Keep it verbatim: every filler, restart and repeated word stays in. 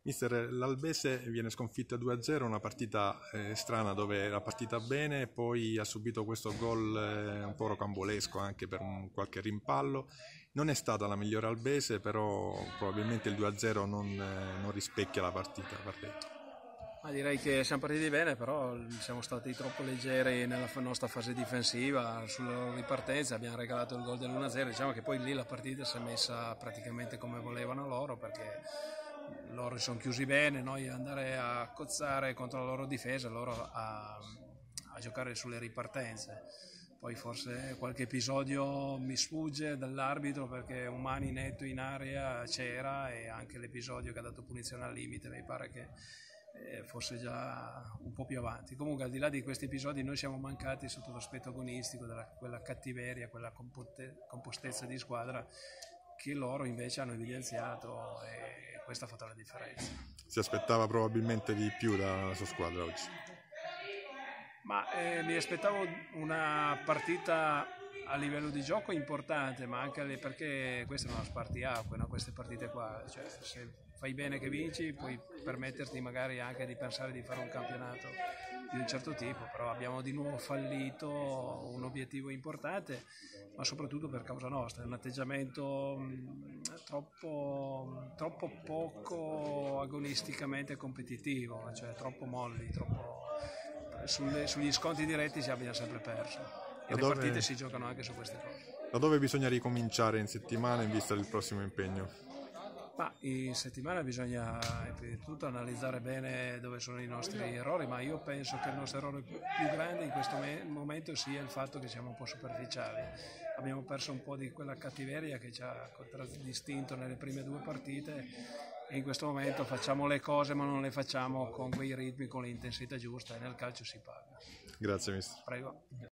Mister, l'Albese viene sconfitta due a zero, una partita eh, strana dove era partita bene, poi ha subito questo gol eh, un po' rocambolesco anche per un, qualche rimpallo. Non è stata la migliore Albese, però probabilmente il due a zero non, eh, non rispecchia la partita. Ma direi che siamo partiti bene, però siamo stati troppo leggeri nella nostra fase difensiva, sulla loro ripartenza abbiamo regalato il gol dell'uno a zero, diciamo che poi lì la partita si è messa praticamente come volevano loro, perché loro si sono chiusi bene, noi andare a cozzare contro la loro difesa, loro a, a giocare sulle ripartenze. Poi forse qualche episodio mi sfugge dall'arbitro perché un mani netto in area c'era, e anche l'episodio che ha dato punizione al limite mi pare che eh, fosse già un po' più avanti. Comunque, al di là di questi episodi, noi siamo mancati sotto l'aspetto agonistico, della, quella cattiveria, quella compostezza di squadra che loro invece hanno evidenziato, e questa ha fatto la differenza. Si aspettava probabilmente di più dalla sua squadra oggi? Ma eh, mi aspettavo una partita a livello di gioco importante, ma anche perché questa è una spartiacque, no? Queste partite qua, cioè, se fai bene che vinci puoi permetterti magari anche di pensare di fare un campionato di un certo tipo, però abbiamo di nuovo fallito un obiettivo importante, ma soprattutto per causa nostra, è un atteggiamento mh, troppo, troppo poco agonisticamente competitivo, cioè troppo molli, troppo... Sulle, sugli sconti diretti si abbiamo sempre perso, e le partite si giocano anche su queste cose. Da dove bisogna ricominciare in settimana in vista del prossimo impegno? Ma in settimana bisogna prima di tutto analizzare bene dove sono i nostri errori, ma io penso che il nostro errore più grande in questo momento sia il fatto che siamo un po' superficiali. Abbiamo perso un po' di quella cattiveria che ci ha contraddistinto nelle prime due partite, e in questo momento facciamo le cose ma non le facciamo con quei ritmi, con l'intensità giusta, e nel calcio si paga. Grazie mister. Prego.